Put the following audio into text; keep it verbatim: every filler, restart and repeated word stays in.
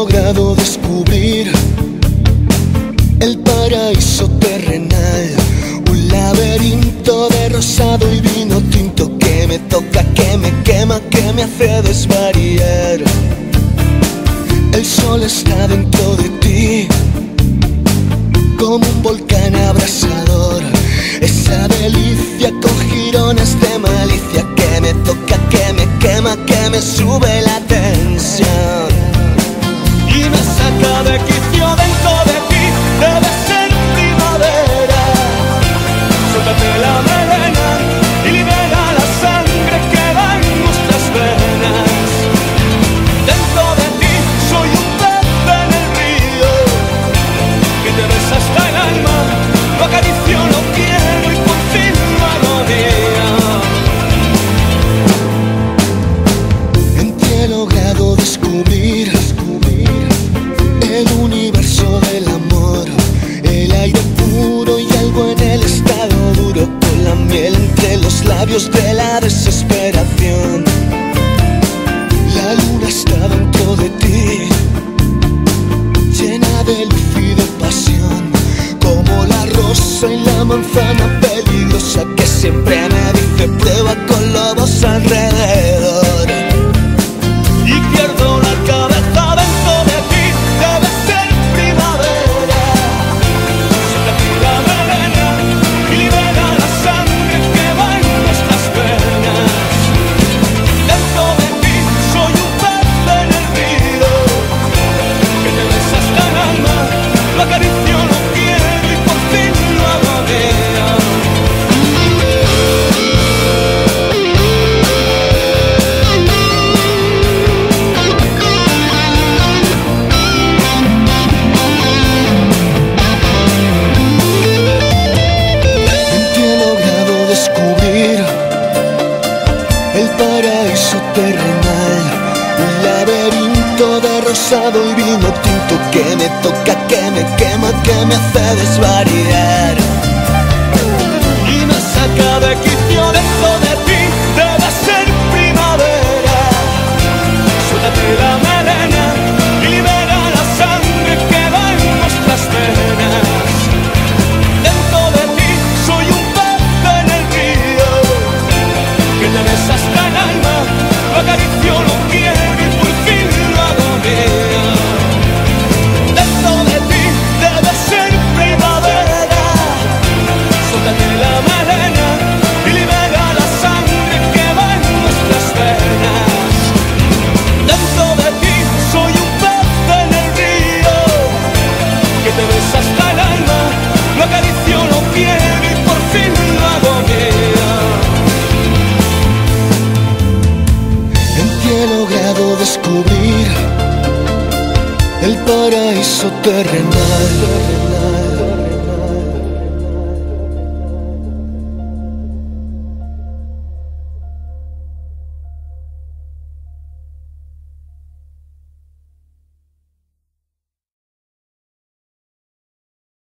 logrado descubrir el paraíso terrenal, un laberinto de rosado y vino tinto que me toca, que me quema, que me hace desvariar. El sol está dentro de ti, como un volcán abrasador, esa delicia con jirones de malicia que me toca, que me quema, que me sube la tensión y me saca de quicio. Dentro de ti debe ser primavera, suéltate la melena y libera la sangre que va en nuestras venas. Dentro de ti soy un pez en el río que te besa hasta el alma, lo acaricio, lo quiero y por fin lo agonía. En ti he logrado descubrir, descubrir el universo del amor, el aire puro y algo en el estado duro, con la miel entre los labios de la desesperación. La luna está dentro de ti, llena de luz y de pasión, como la rosa y la manzana peligrosa que siempre me dice prueba con lobos alrededor. Y pierdo la cabeza dentro de ti, debe ser primavera, suéltate la melena y libera la sangre que va en nuestras venas. Dentro de ti soy un pez en el río que te besa hasta el alma, lo acaricio, lo quiero y por fin lo agonía. En ti he logrado descubrir el paraíso terrenal, un laberinto de rosado y vino tinto que me toca, que me quema, que me hace desvariar y me saca de quicio. Dentro de ti debe ser primavera, suéltate la melena y libera la sangre que va en nuestras venas. Dentro de ti soy un pez en el río que te besa hasta el alma, lo acaricio, lo quiero y por fin lo agonía. Dentro de ti debe ser primavera, suéltate la melena y libera la sangre que va en nuestras venas. Dentro de ti soy un pez en el río que te besa hasta el alma, lo acaricio, lo quiero y por fin lo agonía. En ti he logrado descubrir el paraíso terrenal.